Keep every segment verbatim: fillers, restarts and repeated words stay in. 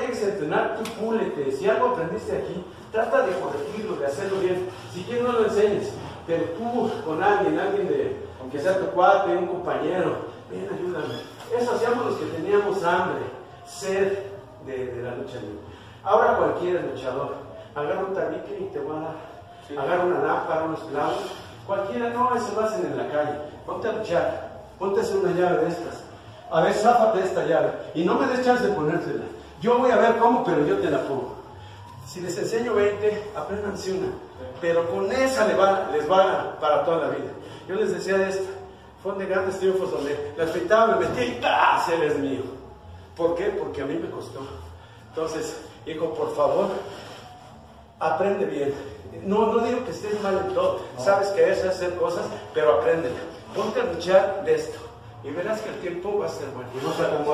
dejes entrenar, tú púlete. Si algo aprendiste aquí, trata de corregirlo, de hacerlo bien. Si quieres no lo enseñes, pero tú con alguien, alguien de, aunque sea tu cuate, un compañero, ven, ayúdame. Eso hacíamos los que teníamos hambre, sed de, de la lucha libre. Ahora cualquier luchador, agarra un tabique y te va a dar, sí. Agarra una lámpara, unos clavos, cualquiera, no, eso lo hacen en la calle. Ponte a luchar, ponte a hacer una llave de estas. A ver, záfate esta llave y no me des chance de ponértela. Yo voy a ver cómo, pero yo te la pongo. Si les enseño veinte, apréndanse una, pero con esa les va, les va para toda la vida. Yo les decía de esta, fue de grandes triunfos donde la afeitaba, me metía y ¡ah! Ese es mío. ¿Por qué? Porque a mí me costó. Entonces, hijo, por favor, aprende bien. No, no digo que estés mal en todo, no. Sabes que es hacer cosas, pero aprende. Ponte a luchar de esto y verás que el tiempo va a ser bueno. Y no se acomode.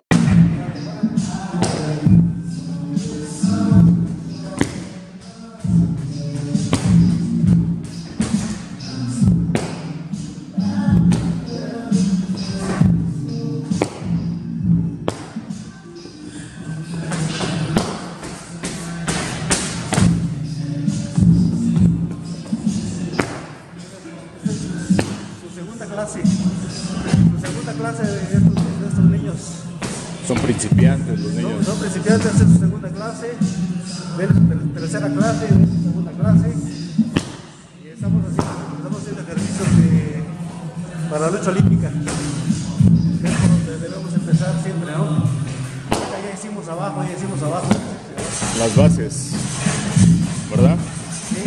Clase, su segunda clase de estos, de estos niños. Son principiantes los niños. Son, son principiantes en su segunda clase, ven su tercera clase, ven su segunda clase. Y estamos haciendo, estamos haciendo ejercicios de, para la lucha olímpica. Que es por donde debemos empezar siempre, ¿no? Ya hicimos abajo, ya hicimos abajo. Las bases, ¿verdad? Sí.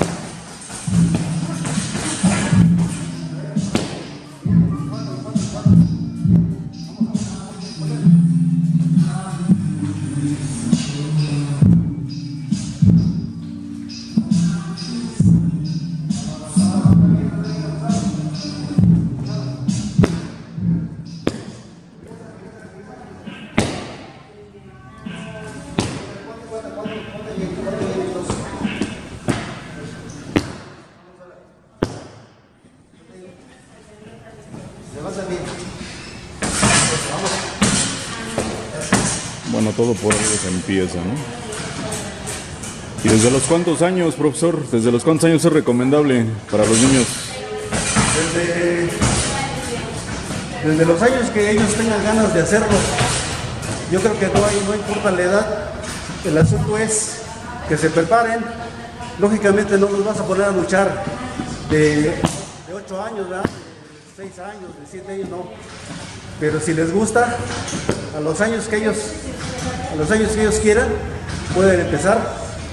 Bueno, todo por algo se empieza, ¿no? ¿Y desde los cuántos años, profesor? ¿Desde los cuántos años es recomendable para los niños? Desde, desde los años que ellos tengan ganas de hacerlo. Yo creo que no, hay, no importa la edad, el asunto es que se preparen. Lógicamente no los vas a poner a luchar de, de ocho años, ¿verdad? De seis años, de siete años, no. Pero si les gusta, a los años que ellos, a los años que ellos quieran, pueden empezar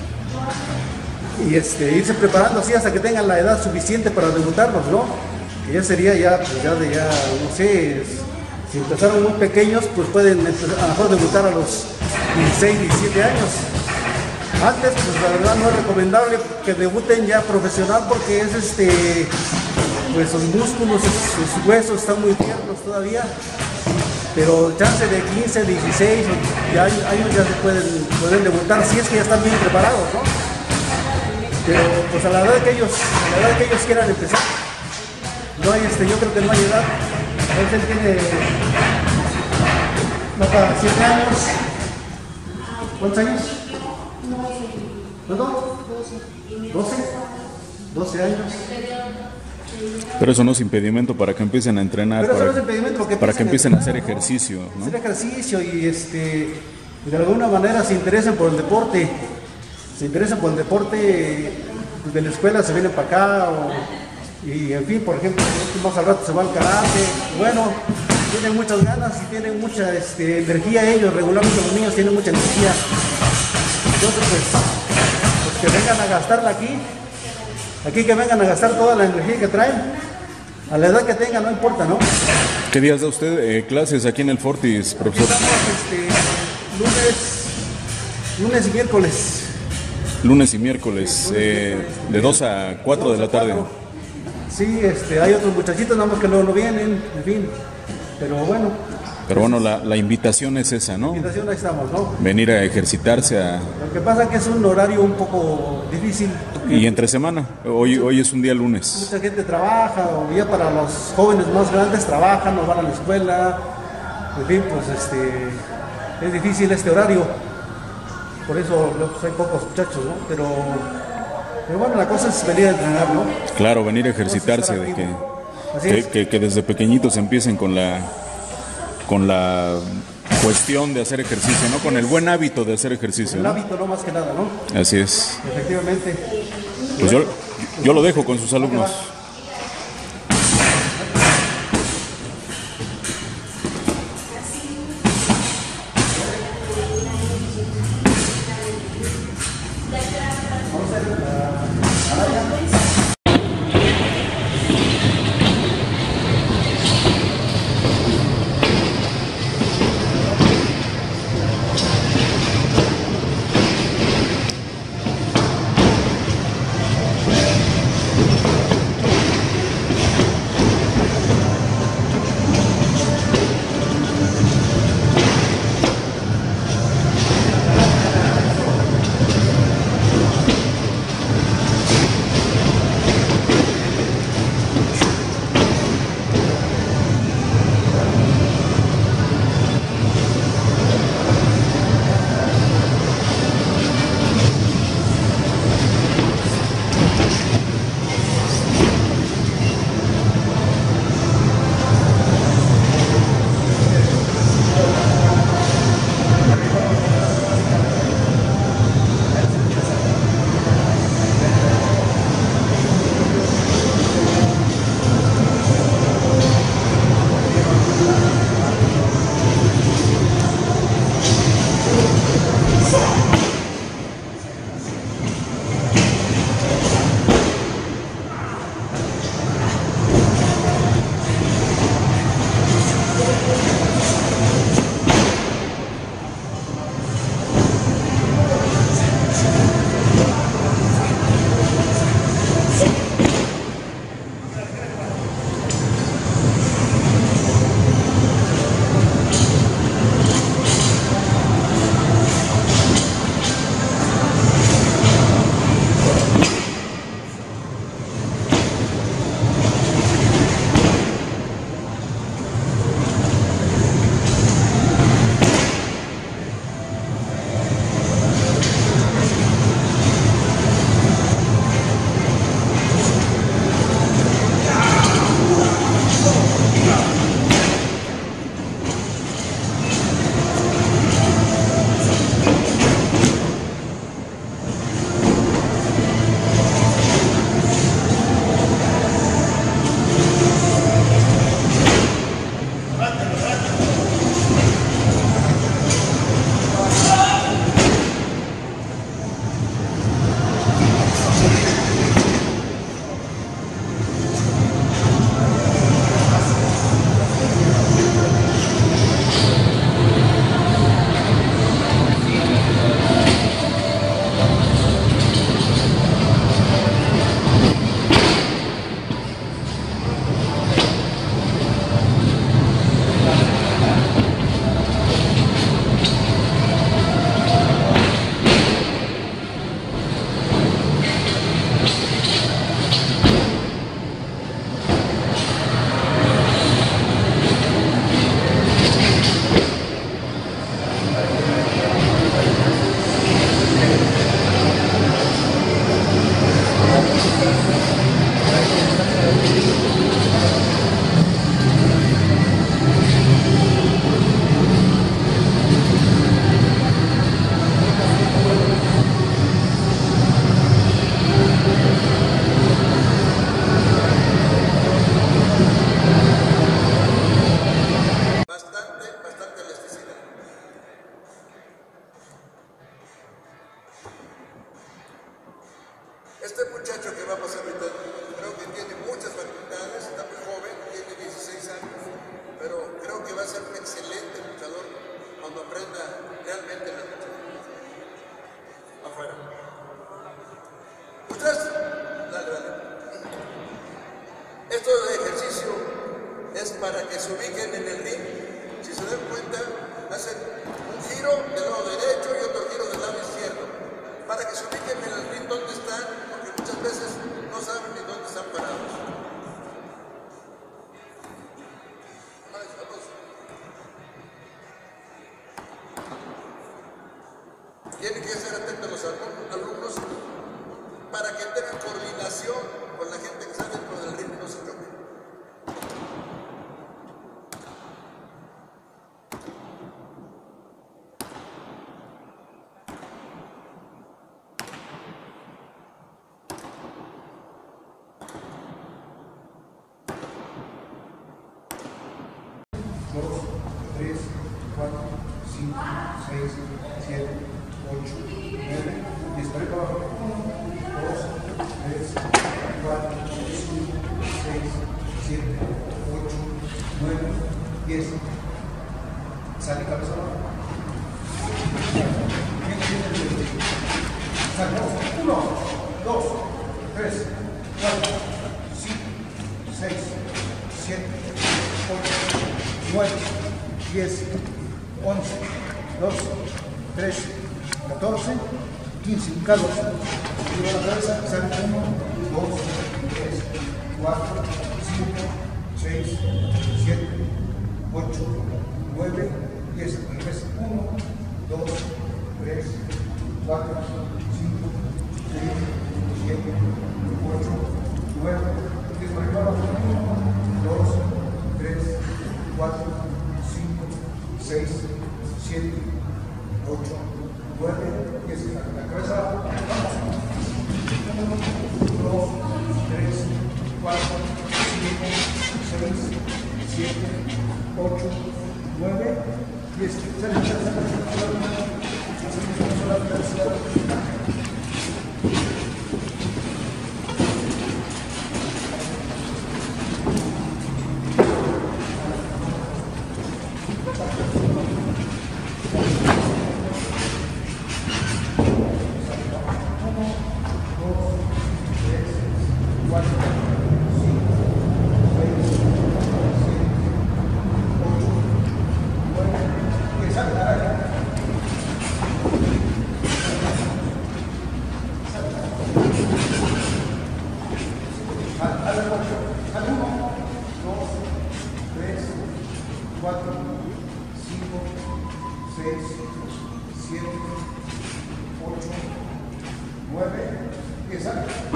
y este, irse preparando así hasta que tengan la edad suficiente para debutarlos, ¿no? Que ya sería ya, pues ya de ya, no sé, si empezaron muy pequeños, pues pueden empezar, a lo mejor debutar a los dieciséis, diecisiete años. Antes, pues la verdad no es recomendable que debuten ya profesional porque es este, pues sus músculos, sus huesos están muy tiernos todavía. Pero chance de quince, dieciséis ya años ya se pueden, pueden debutar si es que ya están bien preparados, ¿no? Pero pues a la edad que ellos, a la edad que ellos quieran empezar, no hay este, yo creo que no hay edad. Él tiene no para siete años. ¿Cuántos años? ¿Cuántos? doce. doce años. Pero eso no es impedimento para que empiecen a entrenar, Pero para, eso no es impedimento, que para que empiecen a hacer ¿no? ejercicio, ¿no? Hacer ejercicio y este, de alguna manera se interesen por el deporte, se interesan por el deporte, pues de la escuela se vienen para acá, o, y en fin, por ejemplo, más al rato se va al karate, bueno, tienen muchas ganas y tienen mucha este, energía ellos, regularmente los niños tienen mucha energía, entonces pues, pues que vengan a gastarla aquí. Aquí que vengan a gastar toda la energía que traen, a la edad que tengan, no importa, ¿no? ¿Qué días da usted eh, clases aquí en el Fortis, profesor? Estamos este, lunes, lunes y miércoles. Lunes y miércoles, eh, de dos a cuatro de la tarde. Sí, este, hay otros muchachitos nada más que luego no vienen, en fin, pero bueno. Pero bueno, la, la invitación es esa, ¿no? La invitación ahí estamos, ¿no? Venir a ejercitarse a... Lo que pasa es que es un horario un poco difícil. Y entre semana, hoy, hoy es un día lunes. Mucha gente trabaja, o ya para los jóvenes más grandes trabajan o van a la escuela. En fin, pues este, es difícil este horario. por eso pues, hay pocos muchachos, ¿no? Pero, pero bueno, la cosa es venir a entrenar, ¿no? Claro, venir a ejercitarse, de que, que, que, que desde pequeñitos empiecen con la, con la cuestión de hacer ejercicio, ¿no? Con el buen hábito de hacer ejercicio. El ¿no? hábito, no más que nada, ¿no? Así es. Efectivamente. Pues yo, yo lo dejo con sus alumnos. Este muchacho que va a pasar ahorita, creo que tiene muchas facultades, está muy joven, tiene dieciséis años, pero creo que va a ser un excelente luchador cuando aprenda realmente la lucha. Afuera. ¿Ustedes? Dale, dale. Esto de ejercicio es para que se ubiquen en el ring. Si se dan cuenta, hacen un giro del lado derecho y otro giro del lado izquierdo. Para que se ubiquen en el ring donde están, porque muchas veces no saben ni dónde están parados. Tienen que estar atentos los alumnos para que tengan coordinación con la gente que está dentro del ritmo y no se choquen. dos, tres, cuatro, cinco, seis, siete, ocho, nueve, diez. Para abajo. dos, tres, cuatro, cinco, seis, siete, ocho, nueve, diez. Sale cabeza abajo. Sale uno, dos, tres, cuatro, cinco, seis, siete, ocho, nueve, diez, once, doce, trece, catorce, quince, indicados. Lleva la cabeza, sale uno, dos, tres, cuatro, cinco, seis, siete, ocho, nueve, diez. uno, dos, tres, cuatro, cinco, seis, siete, ocho, nueve, diez. uno, dos, tres, cuatro, cinco, seis, siete, ocho, nueve, diez. La cabeza, vamos. uno, dos, tres, cuatro, cinco, seis, siete, ocho, nueve, diez. Sale, sale, sale. cuatro, cinco, seis, siete, ocho, nueve, diez.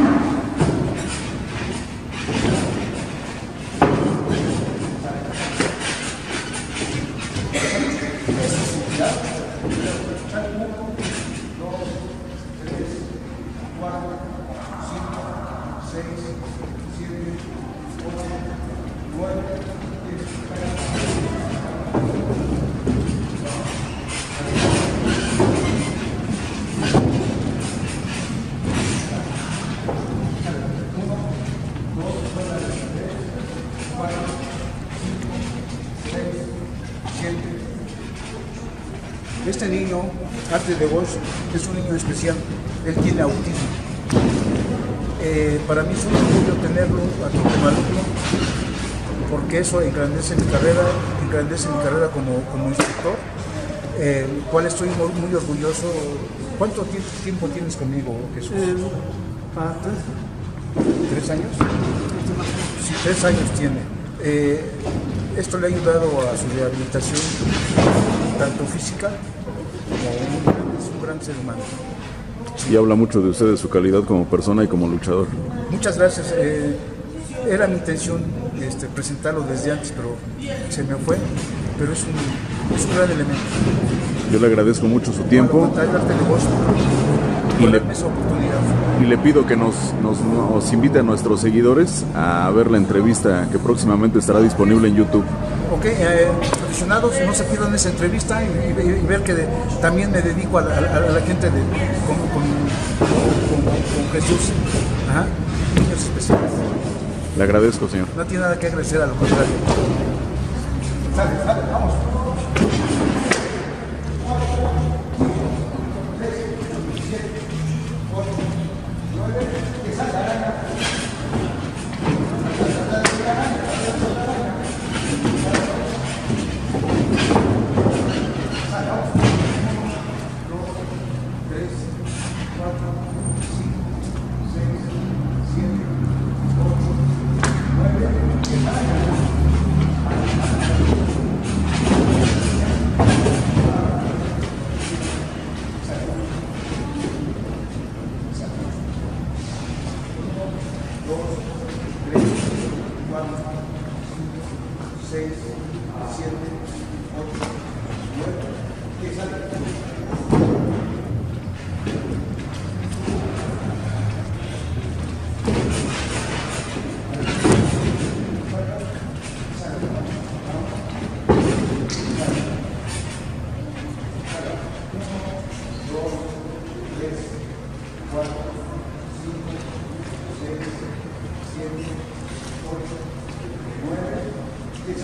Este niño, Arte de Voz, es un niño especial. Él tiene autismo. Eh, para mí es un orgullo tenerlo aquí como alumno, porque eso engrandece mi carrera, engrandece mi carrera como, como instructor, eh, cual estoy muy, muy orgulloso. ¿Cuánto tiempo tienes conmigo, Jesús? Eh, para tres. ¿Tres años? Sí, tres años tiene. Eh, esto le ha ayudado a su rehabilitación, tanto física como un, es un gran ser humano. Y habla mucho de usted, de su calidad como persona y como luchador. Muchas gracias. Eh, era mi intención este, presentarlo desde antes, pero se me fue. Pero es un, es un gran elemento. Yo le agradezco mucho su tiempo. Y le, y le pido que nos, nos, nos invite a nuestros seguidores a ver la entrevista que próximamente estará disponible en YouTube. Ok, eh, aficionados, no se pierdan esa entrevista y, y, y ver que de, también me dedico a la, a la gente de, con, con, con, con Jesús. Ajá, niños especiales. Le agradezco, señor. No tiene nada que agradecer, a lo contrario. Sale, sale, vamos. dos, tres, cuatro, cinco, seis, siete, ocho, nueve, diez.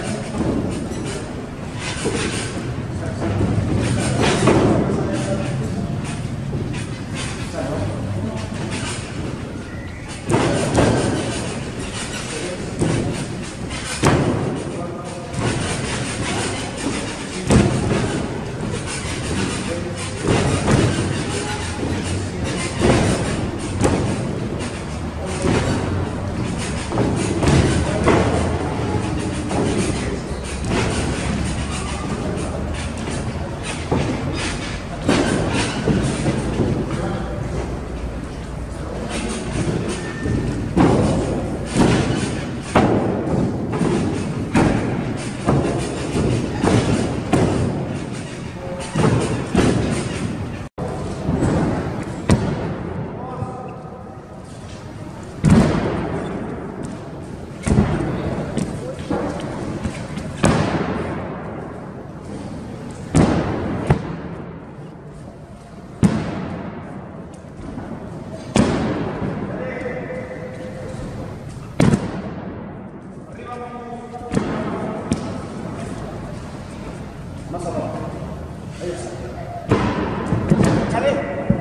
Más abajo. Ahí está. ¡Chale!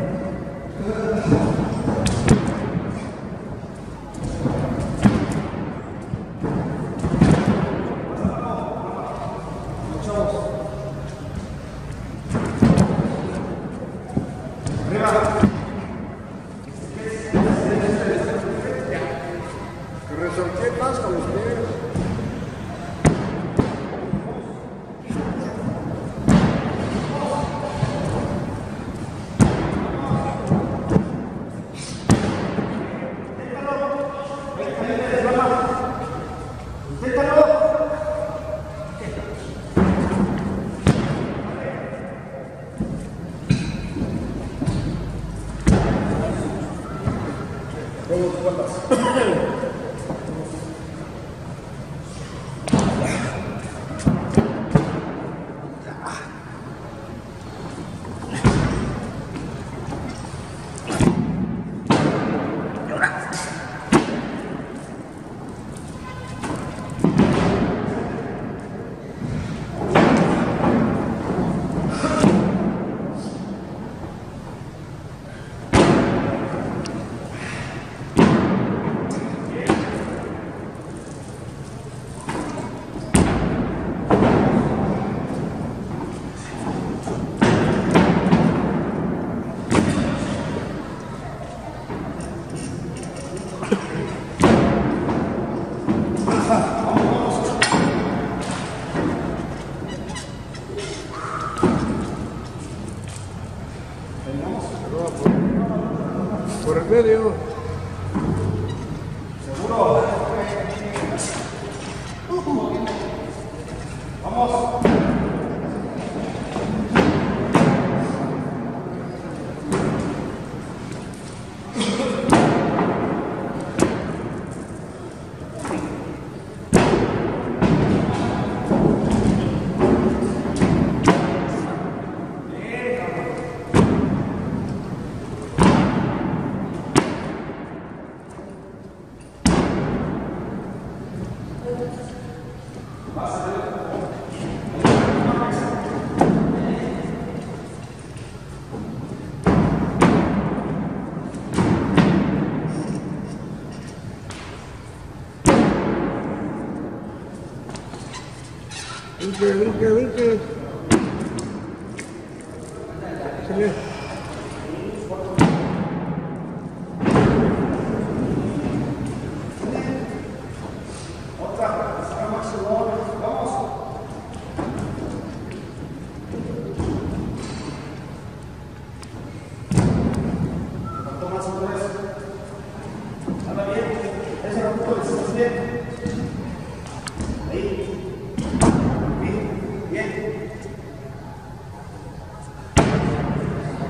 Arriba. Resolté más con los pies. Por el medio. Seguro. Vamos. Brinque, brinque, brinque. Señor. Otra, vamos. Toma otra vez. Anda bien. Ese ratito le hicimos bien. Ahí. Bien.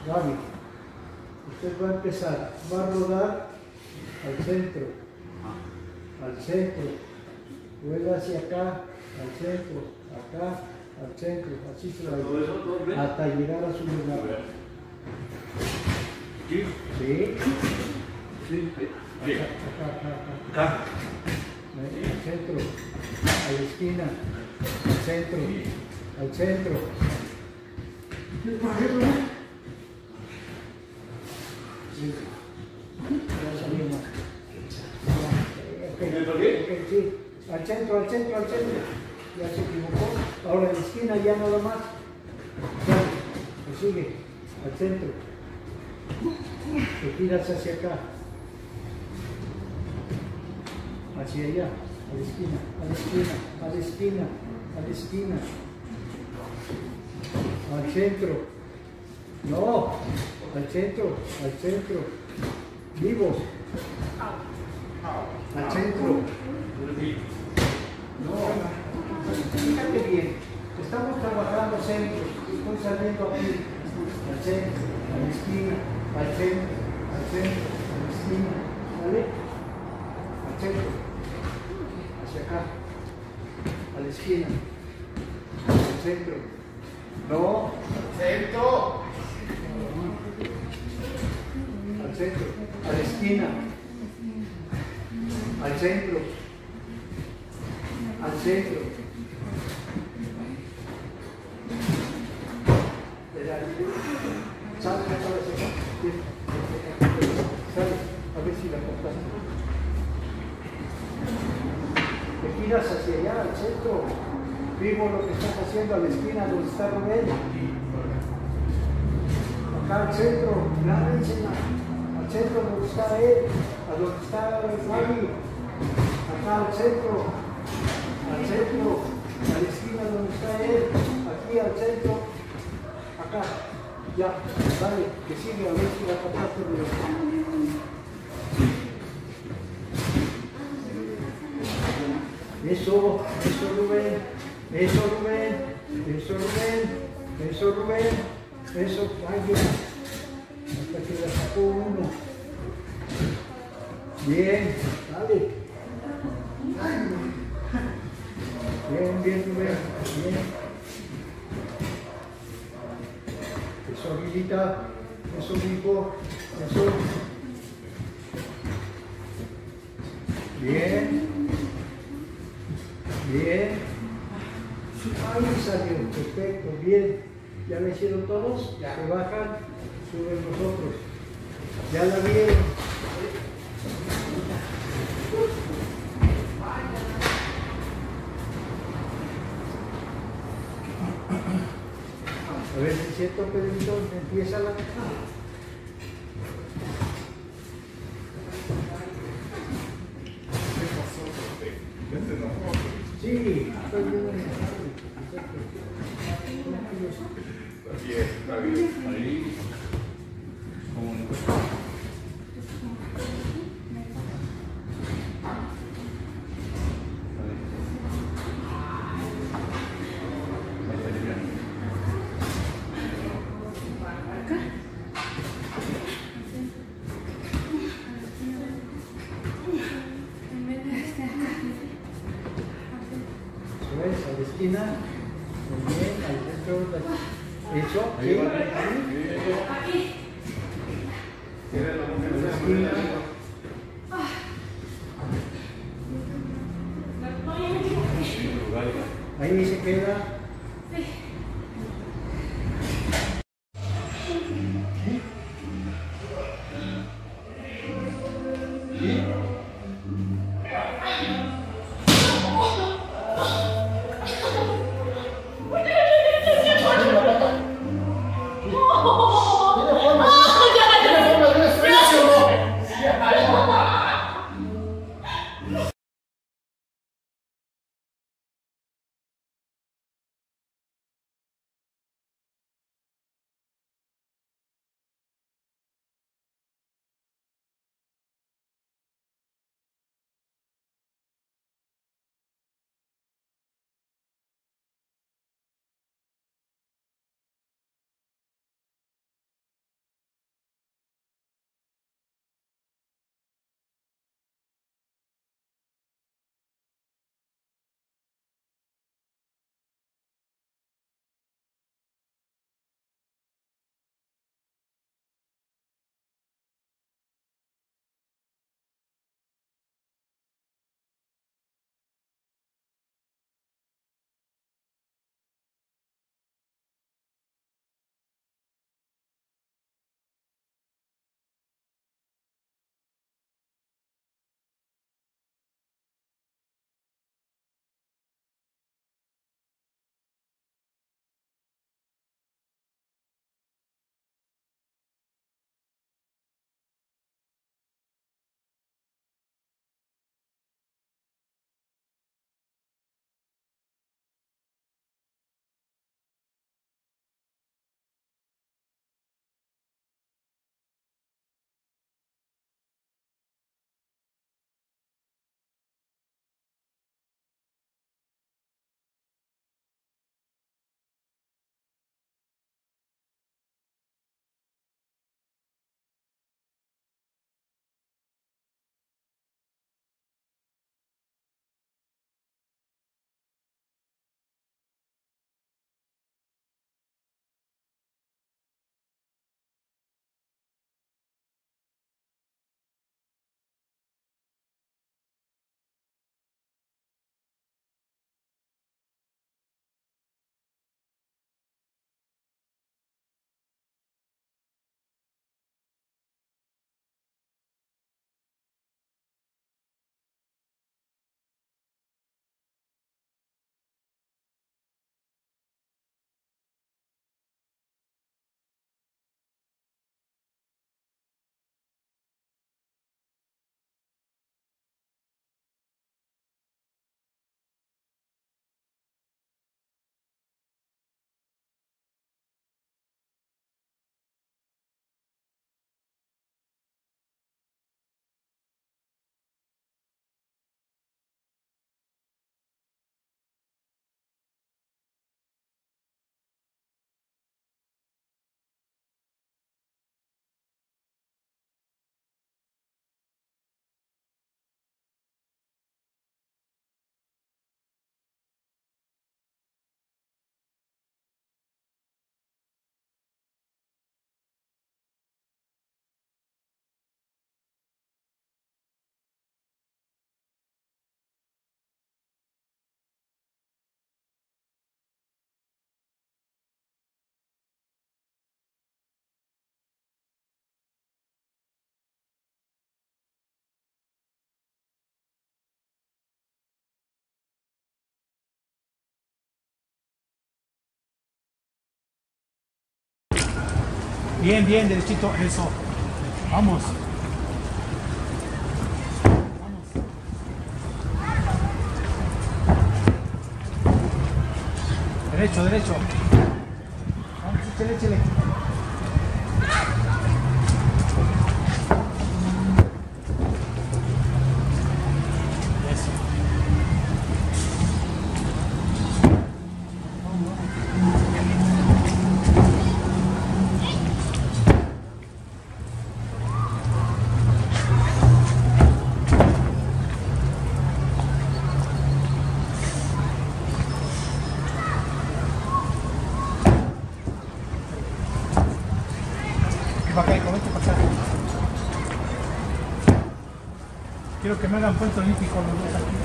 Gaby, usted va a empezar, va a rodar al centro, al centro, vuelve hacia acá, al centro, acá, al centro, así se va a ir, hasta llegar a su lugar. ¿Sí? Sí. Sí. Acá, acá, acá, acá. Al centro, a la esquina, al centro, al centro. Sí. Ya salimos. Okay. Okay, sí. Al centro, al centro, al centro. Ya se equivocó. Ahora a la esquina ya nada más. Ya, sigue. Al centro. Te tiras hacia acá. Hacia allá, a la esquina, a la esquina, a la esquina, a la esquina. Al centro. No, al centro, al centro. Vivos. Al centro. No, fíjate bien. Estamos trabajando centros. Estoy saliendo aquí. Al centro, a la esquina, al centro, al centro, a la esquina. ¿Vale? Al centro. Hacia acá, a la esquina, al centro, no, al centro, al centro, a la esquina, al centro, al centro, sale, sale, a ver si la cortaste. Te giras hacia allá, al centro. Vivo lo que estás haciendo a la esquina donde está Rubén. Acá al centro, nada encima. Al centro donde está él, a donde está Gaby. Acá al centro, al centro, a la esquina donde está él. Aquí al centro, acá. Ya, dale, que sigue a ver si la captaste de Eso, eso Rubén, eso Rubén, eso Rubén, eso Rubén, eso vaya, hasta que la sacó uno. Bien, dale. Bien, bien Rubén, bien. Eso Aguilita, eso hijo, eso. Bien. Bien. Ahí salió, perfecto, bien. ¿Ya lo hicieron todos? Ya. Se bajan, suben los otros. Ya la vieron. A ver si es cierto, Pedrito, empieza la... Sí, estoy viendo en el Está bien, está bien. Ahí, como a la esquina, muy bien, al centro, eso, sí, aquí, a la esquina, ahí se queda. Bien, bien, derechito, eso. Vamos. Vamos. Derecho, derecho. Vamos, échale, échale. Eso. Para acá, vente para acá. Quiero que me hagan puente olímpico los dos aquí.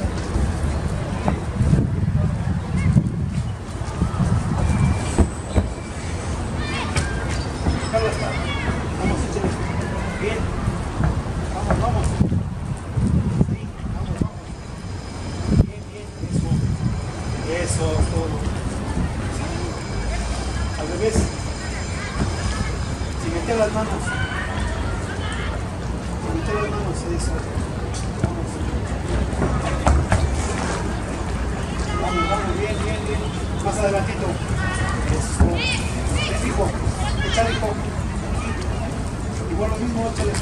Vamos, échale. Bien. Vamos, vamos. Sí, vamos, vamos. Bien, bien, eso. Eso, todo. Al revés. Sin meter las manos. Sin meter las manos, eso. Vamos. Vamos, vamos, bien, bien, bien. Más adelantito. Eso. Ven, hijo. Échale, hijo. Aquí. Igual lo mismo, échale.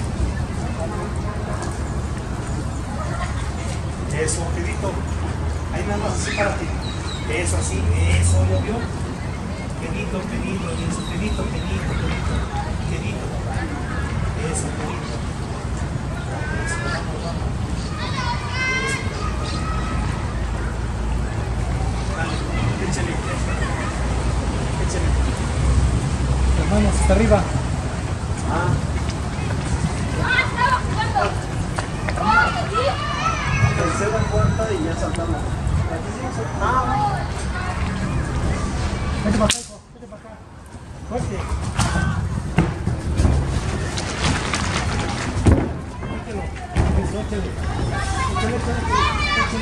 Eso, pedito. Ahí nada más así, párate. Eso, así. Eso, ¿ya vio? Pedito, pedito, eso. Pedito, pedito, pedito. Pedito. Eso, pedito. Eso, vamos, vamos. Dale, échale. Échale. Las manos hasta arriba. Ah. Tercera, cuarta y ya saltamos. Ah. Vete para acá, hijo. Vete para acá. Fuerte. Échalo. Eso, échale. Échale, échale, échale.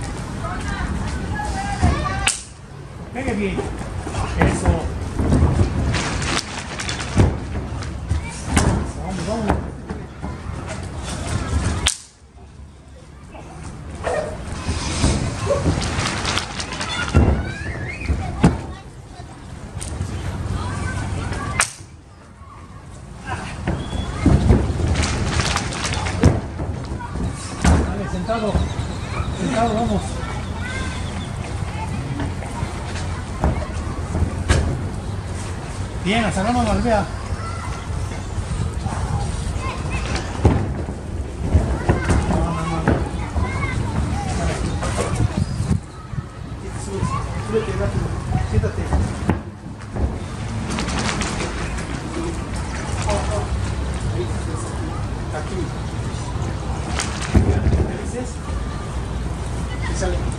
Pegue bien. Eso. Vamos, vamos. Dale, sentado. Sentado, vamos. Bien, hasta la mano albea. No, no, no. Dale. Súbete, súbete rápido. Siéntate. Oh, oh. Ahí, aquí. ¿Qué dices? Y sale.